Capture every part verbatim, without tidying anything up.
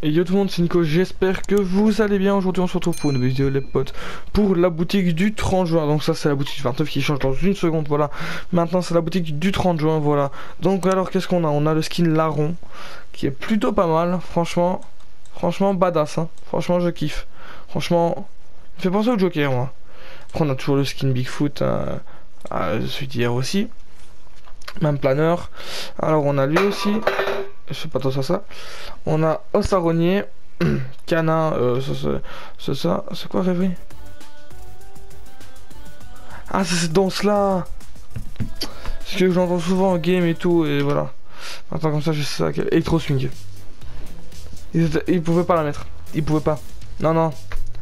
Et yo tout le monde, c'est Nico, j'espère que vous allez bien. Aujourd'hui on se retrouve pour une vidéo les potes, pour la boutique du trente juin. Donc ça c'est la boutique du vingt-neuf qui change dans une seconde, voilà. Maintenant c'est la boutique du trente juin, voilà. Donc alors qu'est-ce qu'on a? On a le skin Larron, qui est plutôt pas mal, franchement. Franchement badass, hein. Franchement je kiffe. Franchement, il me fait penser au Joker moi. Après on a toujours le skin Bigfoot, euh, euh, celui d'hier aussi. Même planeur. Alors on a lui aussi. Je fais pas trop ça ça. On a Ossaronier, Canin, euh, c'est ça, c'est quoi rêver? Ah c'est cette danse là. C'est que j'entends souvent en game et tout et voilà. Attends comme ça je sais ça. Electro Swing. Il, il pouvait pas la mettre. Il pouvait pas. Non non.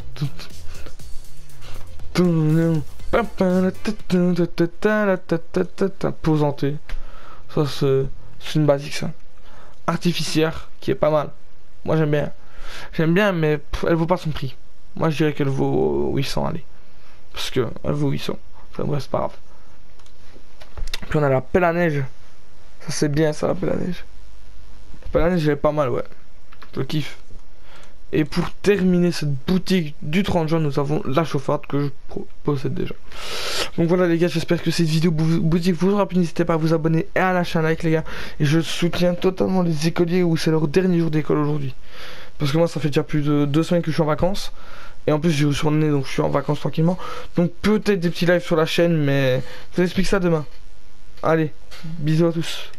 Posanté. Ça c'est une basique ça. Artificière qui est pas mal. Moi j'aime bien. J'aime bien mais pff, elle vaut pas son prix. Moi je dirais qu'elle vaut huit cents, allez. Parce que elle vaut huit cents. Enfin bref c'est pas grave. Puis on a la pelle à neige. Ça c'est bien ça la pelle à neige. La pelle à neige elle est pas mal ouais. Je kiffe. Et pour terminer cette boutique du trente juin, nous avons la chauffarde que je possède déjà. Donc voilà les gars, j'espère que cette vidéo boutique vous aura plu. N'hésitez pas à vous abonner et à lâcher un like les gars. Et je soutiens totalement les écoliers où c'est leur dernier jour d'école aujourd'hui. Parce que moi ça fait déjà plus de deux semaines que je suis en vacances. Et en plus j'ai reçu mon nez donc je suis en vacances tranquillement. Donc peut-être des petits lives sur la chaîne mais je vous explique ça demain. Allez, bisous à tous.